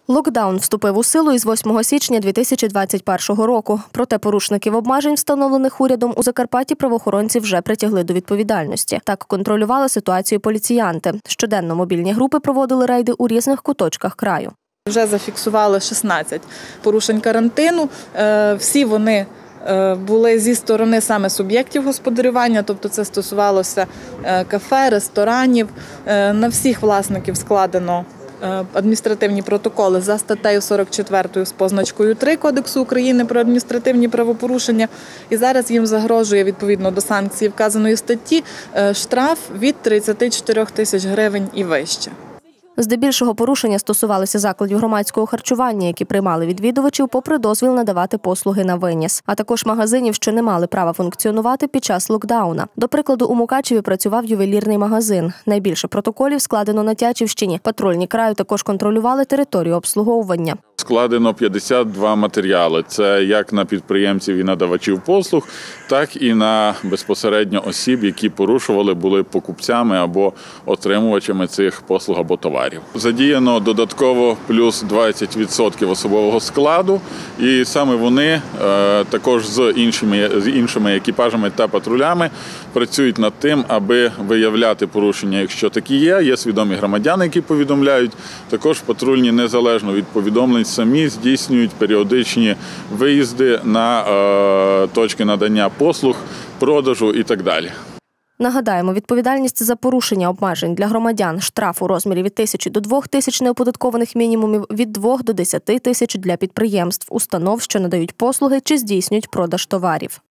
Локдаун вступив у силу із 8 січня 2021 року. Проте порушників обмежень, встановлених урядом, у Закарпатті правоохоронці вже притягли до відповідальності. Так контролювали ситуацію поліціянти. Щоденно мобільні групи проводили рейди у різних куточках краю. Вже зафіксували 16 порушень карантину. Всі вони були зі сторони саме суб'єктів господарювання, тобто це стосувалося кафе, ресторанів. На всіх власників складено адміністративні протоколи за статтею 44 з позначкою 3 Кодексу України про адміністративні правопорушення. І зараз їм загрожує, відповідно до санкцій вказаної статті, штраф від 34 тисяч гривень і вище. Здебільшого порушення стосувалися закладів громадського харчування, які приймали відвідувачів попри дозвіл надавати послуги на виніс, а також магазинів, що не мали права функціонувати під час локдауна. До прикладу, у Мукачеві працював ювелірний магазин. Найбільше протоколів складено на Тячівщині. Патрульні краю також контролювали територію обслуговування. Складено 52 матеріали. Це як на підприємців і надавачів послуг, так і на безпосередньо осіб, які порушували, були покупцями або отримувачами цих послуг або товарів. Задіяно додатково плюс 20% особового складу, і саме вони також з іншими екіпажами та патрулями працюють над тим, аби виявляти порушення, якщо такі є. Є свідомі громадяни, які повідомляють. Також патрульні незалежно від повідомлень самі здійснюють періодичні виїзди на точки надання послуг, продажу і так далі. Нагадаємо, відповідальність за порушення обмежень для громадян, штраф у розмірі від 1000 до 2000 неоподаткованих мінімумів, від 2 до 10 тисяч для підприємств, установ, що надають послуги чи здійснюють продаж товарів.